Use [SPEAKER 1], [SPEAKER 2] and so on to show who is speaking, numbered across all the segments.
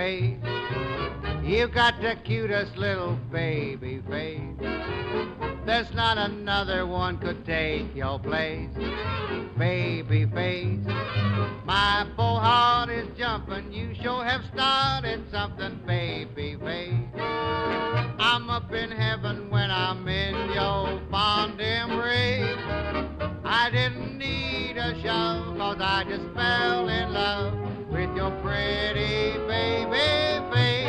[SPEAKER 1] face. You got the cutest little baby face. There's not another one could take your place. Baby face, my full heart is jumping. You sure have started something, baby face. I'm up in heaven when I'm in your fond embrace. I didn't need a shove, 'cause I just fell in love with your pretty baby face.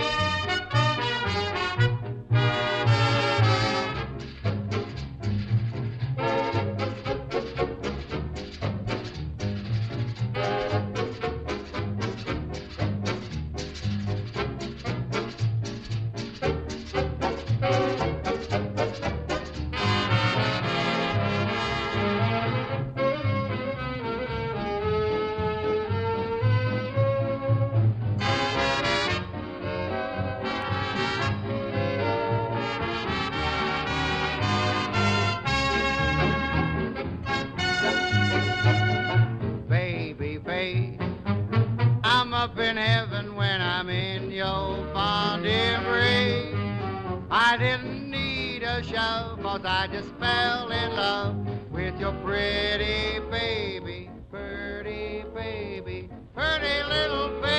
[SPEAKER 1] I'm up in heaven when I'm in your fond embrace. I didn't need a shove, 'cause I just fell in love with your pretty baby, pretty baby, pretty little baby.